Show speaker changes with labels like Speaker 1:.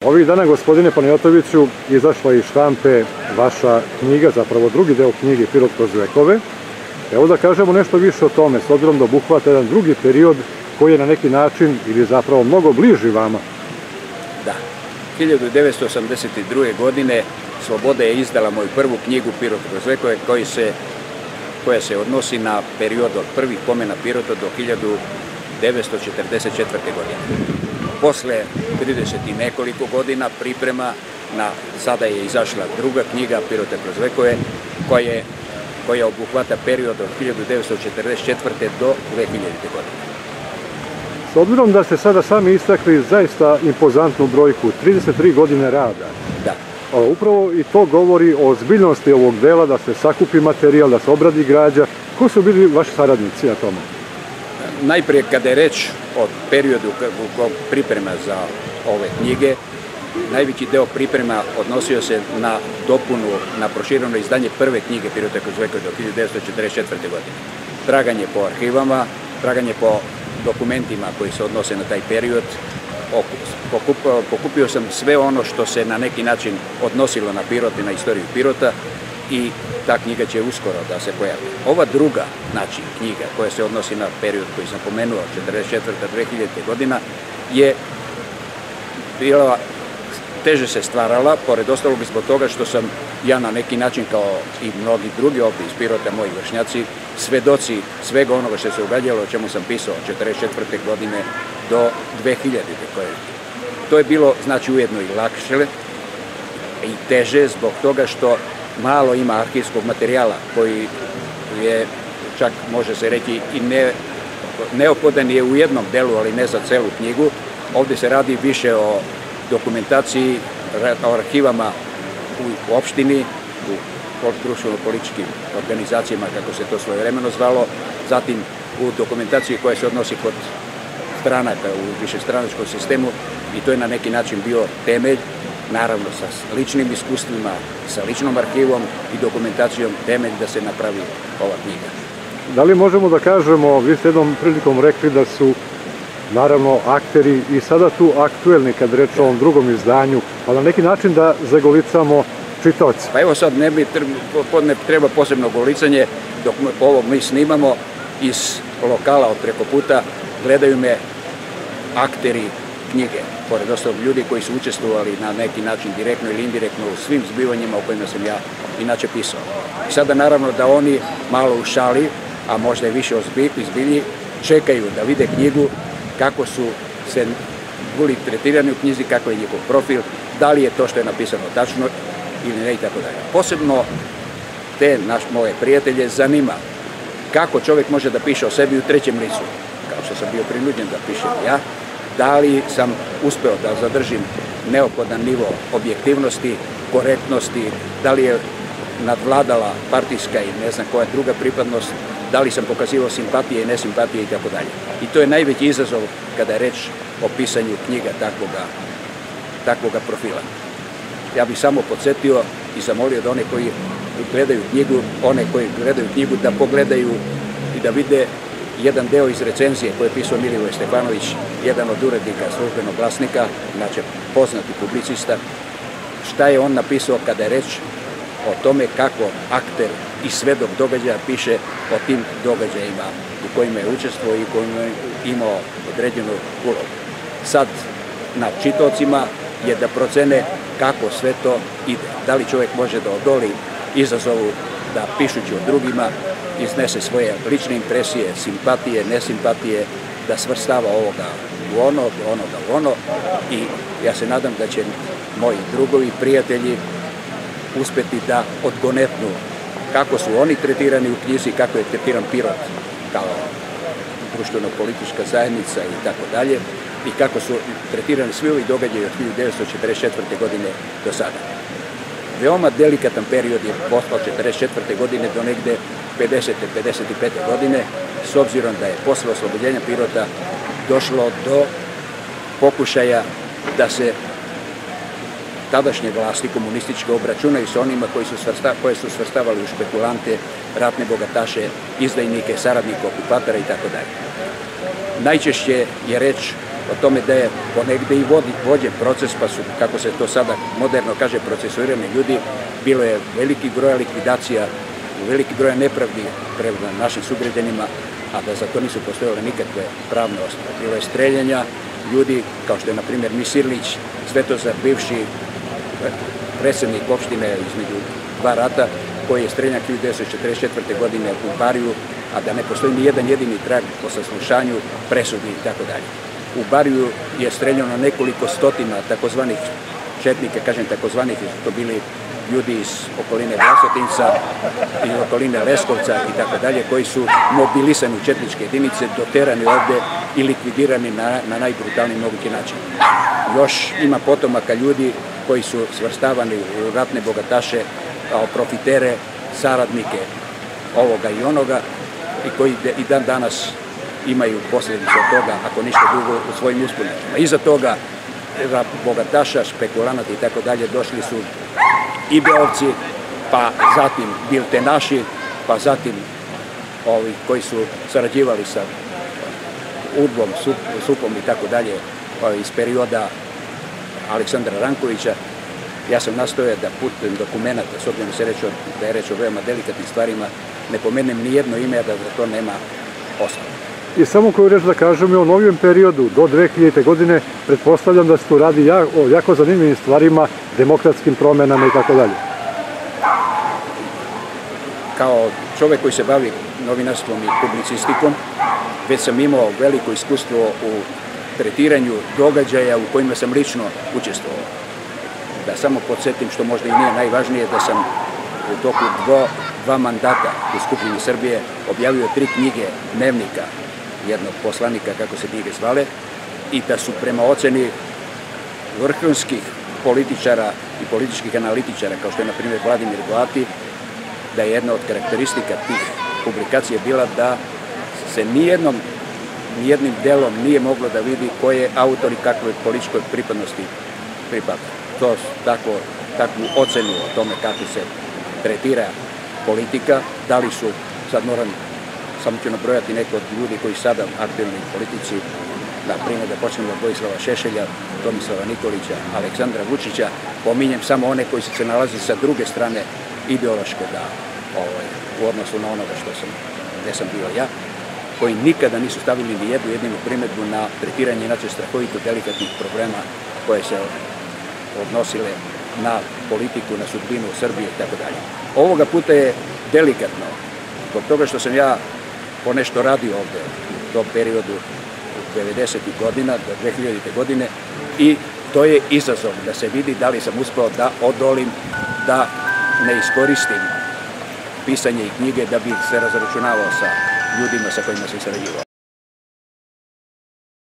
Speaker 1: Ovih dana, gospodine Panajatoviću, izašla je iz štampe vaša knjiga, zapravo drugi deo knjige Pirot kroz vekove. Evo da kažemo nešto više o tome, s obzirom da obuhvata jedan drugi period koji je na neki način ili zapravo mnogo bliži vama.
Speaker 2: Da. 1982. godine Sloboda je izdala moju prvu knjigu Pirot kroz vekove koja se odnosi na period od prvih pomena Pirota do 1944. godine. Posle 30 i nekoliko godina priprema sada je izašla druga knjiga Pirota kroz vekove koja obuhvata period od 1944. do 2000. godine.
Speaker 1: S obzirom da ste sada sami istakli zaista impozantnu brojku, 33 godine rada.
Speaker 2: Da.
Speaker 1: Upravo i to govori o ozbiljnosti ovog dela, da se sakupi materijal, da se obradi građa. Ko su bili vaši saradnici na tome?
Speaker 2: Najprije, kada je reč o periodu priprema za ove knjige, najveći deo priprema odnosio se na dopunu, na prošireno izdanje prve knjige Pirota kroz vekove do 1944. godine. Traganje po arhivama, traganje po dokumentima koji se odnose na taj period. Pokupio sam sve ono što se na neki način odnosilo na Pirot i na istoriju Pirota i ta knjiga će uskoro da se pojavi. Ova druga knjiga koja se odnosi na period koji sam pomenuo, 1944. 2000. godina, je bila teže se stvarala, pored ostalog zbog toga što sam ja na neki način, kao i mnogi drugi ovdje iz Pirota, moji vršnjaci, svedoci svega onoga što se ugađalo, o čemu sam pisao od 1944. godine do 2000. godine. To je bilo, znači, ujedno i lakše i teže zbog toga što malo ima arhivskog materijala koji je, čak može se reći, i neophodan je u jednom delu, ali ne za celu knjigu. Ovdje se radi više o dokumentaciji, o arhivama u opštini, u društveno-političkim organizacijama, kako se to svojevremeno zvalo, zatim u dokumentaciji koja se odnosi kod stranaka u višestranačkom sistemu, i to je na neki način bio temelj, naravno sa ličnim iskustvima, sa ličnom arhivom i dokumentacijom, temelj da se napravi ova knjiga.
Speaker 1: Da li možemo da kažemo, vi ste jednom prilikom rekli da su naravno akteri i sada tu aktuelni kad reč o ovom drugom izdanju, pa na neki način da zagolicamo čitaoci?
Speaker 2: Pa evo sad ne treba posebno golicanje, dok ovo mi snimamo iz lokala od preko puta, gledaju me akteri knjige, pored ostalog ljudi koji su učestvovali na neki način direktno ili indirektno u svim zbivanjima o kojima sam ja inače pisao. I sada naravno da oni malo u šali, a možda i više izbilji, čekaju da vide knjigu, kako su se bili tretirani u knjizi, kako je njihov profil, da li je to što je napisano tačno ili ne i tako dalje. Posebno te moje prijatelje zanima kako čovjek može da piše o sebi u trećem licu, kao što sam bio prinuđen da pišem ja, da li sam uspeo da zadržim neophodan nivo objektivnosti, korektnosti, da li je nadvladala partijska i ne znam koja druga pripadnost, da li sam pokazivao simpatije i nesimpatije i tako dalje. I to je najveći izazov kada je reč o pisanju knjiga takvoga profila. Ja bih samo podsjetio i zamolio da one koji gledaju knjigu, da pogledaju i da vide jedan deo iz recenzije koje je pisao Milivoj Stefanović, jedan od urednika Službenog glasnika, znači poznati publicista, šta je on napisao kada je reč o tome kako akter i svedok događaja piše o tim događajima u kojima je učestvovao i u kojima je imao određenu ulogu. Sad na čitaocima je da procene kako sve to ide. Da li čovjek može da odoli izazovu da pišući o drugima iznese svoje lične impresije, simpatije, nesimpatije, da svrstava ovoga u ono, onoga u ono, i ja se nadam da će moji drugovi, prijatelji uspeti da odgonetnu kako su oni tretirani u knjizi, kako je tretiran Pirot kao društveno-politička zajednica i tako dalje, i kako su tretirani svi ovi događaji od 1944. godine do sada. Veoma delikatan period je postao 1944. godine do negde 50. 55. godine, s obzirom da je posle oslobođenja Pirota došlo do pokušaja da se tadašnje vlasti komunističke obračunaju sa onima koje su svrstavali u špekulante, ratne bogataše, izdajnike, saradnike okupatora i tako dalje. Najčešće je reč o tome da je ponegde i vođen proces, pa su, kako se to sada moderno kaže, procesuirani ljudi. Bilo je veliki broj likvidacija, veliki broj nepravdi prema našim sugrađanima, a da za to nisu postojale nikakve pravne osnove. Bilo je streljanja ljudi, kao što je, na primjer, Misirlić Svetozar, bivši predsjednik opštine između dva rata, koji je streljan 1944. godine u Bariju, a da ne postoji ni jedan jedini trag po saslušanju, presudi i tako dalje. U Bariju je streljano nekoliko stotina takozvanih četnika, kažem takozvanih, to bili ljudi iz okoline Vlasotinca, iz okoline Leskovca i tako dalje, koji su mobilisani u četničke jedinice, doterani ovde i likvidirani na najbrutalniji mogući način. Još ima potomaka ljudi koji su svrstavani u ratne bogataše, kao profitere, saradnike ovoga i onoga, i koji i dan danas imaju posljedice od toga, ako ništa drugo, u svojim uspunicama. Iza toga bogataša, špekulanata i tako dalje došli su i Beovci, pa zatim Biltenaši, pa zatim ovi koji su sarađivali sa UDBom, SUP-om i tako dalje iz perioda Aleksandra Rankovića. Ja sam nastojao da putem dokumenta, s obzirom da je reč o veoma delikatnim stvarima, ne pomenem ni jedno ime, da za to nema osnova.
Speaker 1: I samo koju reč da kažem, u novijem periodu, do 2000. godine, pretpostavljam da se tu radi o jako zanimljivim stvarima, demokratskim promenama i tako dalje.
Speaker 2: Kao čovek koji se bavi novinarstvom i publicistikom, već sam imao veliko iskustvo u tretiranju događaja u kojima sam lično učestvovao. Da samo podsjetim, što možda i nije najvažnije, da sam u toku dva mandata u Skupštini Srbije objavio 3 knjige dnevnika jednog poslanika, kako se knjige zvale, i da su prema oceni vrhunskih političara i političkih analitičara, kao što je, na primjer, Vladimir Blati, da je jedna od karakteristika tih publikacija bila da se nijednim delom nije moglo da vidi ko je autor i kakvoj političkoj pripadnosti pripada. To takvu ocenu o tome kako se tretira politika, da li su, sad moram, samo ću nabrojati neko od ljudi koji sada aktivni u politici, na primjer da počnemo od Vojislava Šešelja, Tomislava Nikolića, Aleksandra Vučića, pominjem samo one koji se nalazi sa druge strane ideološke, u odnosu na onoga gde sam bio ja, koji nikada nisu stavili ni jednu jedinu primedbu na tretiranje inače strahovito delikatnih problema koje se odnosile na politiku, na sudbinu Srbije i tako dalje. Ovoga puta je delikatno, zbog toga što sam ja ponešto radio ovde u tom periodu 90. godina do 2000. godine i to je izazov da se vidi da li sam uspeo da odolim, da ne iskoristim pisanje i knjige da bih se razračunavao sa ljudima sa kojima sam sarađivao.